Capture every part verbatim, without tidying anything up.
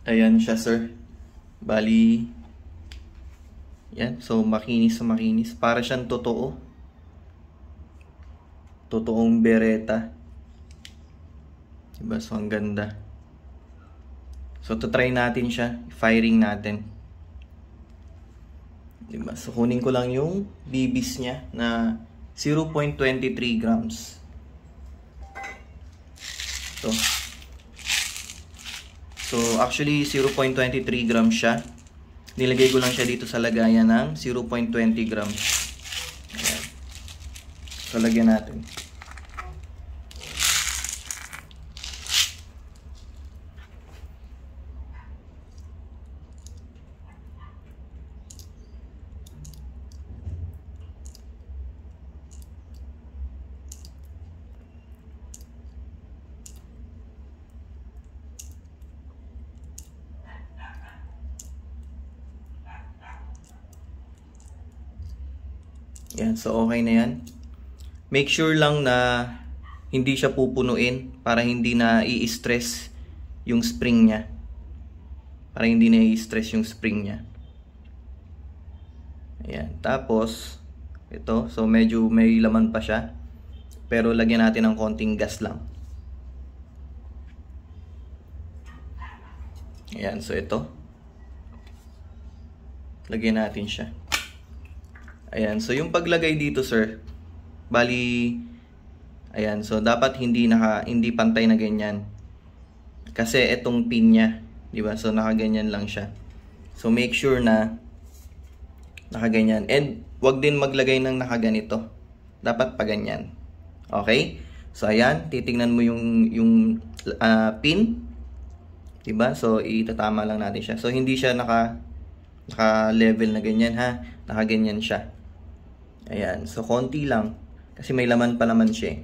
Ayan siya, sir. Bali, yan. So, makinis sa makinis. Para siyang totoo. Totoong Beretta. Diba? So, ang ganda. So, to try natin siya. Firing natin. Diba? So, kunin ko lang yung B Bs niya na zero point two three grams. So, so actually, zero point two three grams siya. Nilagay ko lang siya dito sa lagayan ng zero point two zero grams. Ayan. So, lagyan natin. Yan, so okay na yan. Make sure lang na hindi siya pupunuin para hindi na i-stress yung spring niya. Para hindi na i-stress yung spring niya. Ayan, tapos ito, so medyo may laman pa siya. Pero lagyan natin ng konting gas lang. Ayan, so ito. Lagyan natin siya. Ayan, so yung paglagay dito, sir, bali, ayan, so dapat hindi naka, hindi pantay na ganyan. Kasi itong pin niya, di ba? So nakaganyan lang siya. So make sure na nakaganyan. And wag din maglagay ng nakaganito. Dapat pa ganyan. Okay? So ayan, titingnan mo yung yung uh, pin, di ba? So itatama lang natin siya. So hindi siya naka naka level na ganyan, ha. Nakaganyan siya. Ayan, so konti lang kasi may laman pa naman siya.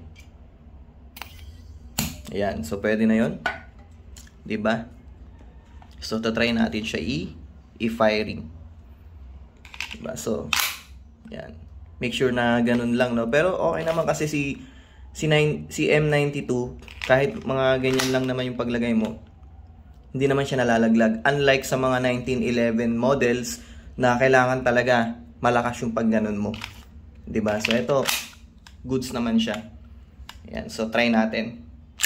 Ayan, so pwede na 'yon. 'Di ba? So ta-try natin siya i i-firing. 'Di ba? So, ayan. Make sure na ganun lang, no. Pero okay naman kasi si si, nine, si M ninety-two, kahit mga ganyan lang naman yung paglagay mo, hindi naman siya nalalaglag. Unlike sa mga nineteen eleven models na kailangan talaga malakas yung pagganon mo. 'Di ba? So ito, goods naman siya. Ayan, so try natin.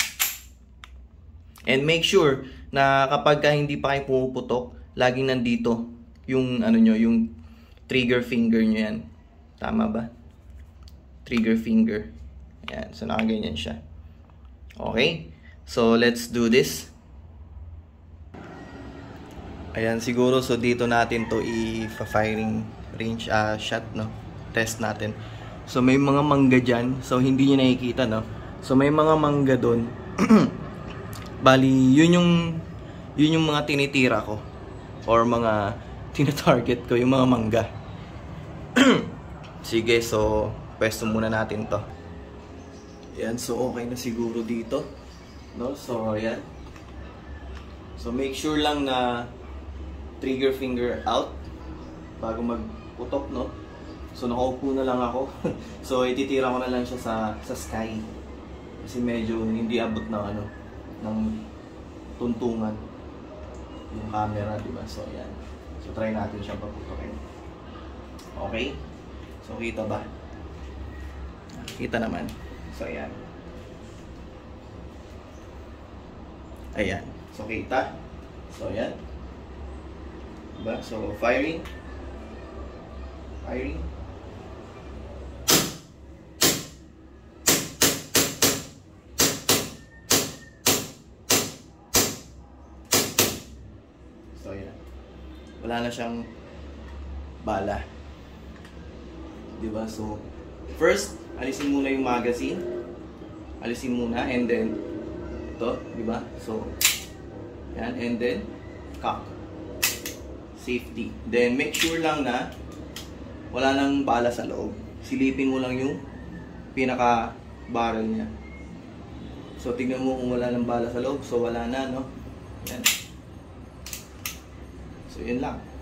And make sure na kapag ka hindi pa kayo pumuputok, laging nandito yung ano nyo, yung trigger finger nyo yan. Tama ba? Trigger finger. Ayan, so nakaganyan siya. Okay? So let's do this. Ayan, siguro so dito natin to i-firing range uh, shot, no? Test natin. So may mga mangga dyan. So hindi nyo nakikita, no? So may mga mangga doon. Bali, yun yung yun yung mga tinitira ko or mga tina-target ko, yung mga mangga. Sige, so pwesto muna natin to. Ayan, so okay na siguro dito, no? So ayan. So make sure lang na trigger finger out bago magputok, no? So nakaupo na lang ako. So ititira ko na lang siya sa sa sky. Kasi medyo hindi abot ng ano, ng tuntungan yung camera, di ba? So ayan. So try natin siyang paputokin. Okay? So kita ba? Kita naman. So ayan. Ayan. So kita. So ayan. Diba? So firing. Firing. So ayan. Wala na siyang bala. Diba? So first, alisin muna yung magazine. Alisin muna and then ito, diba? So yan, and then cock. Safety. Then make sure lang na wala nang bala sa loob. Silipin mo lang yung pinaka barrel niya. So tingnan mo kung wala nang bala sa loob. So wala na, no? Yan. So yun lang.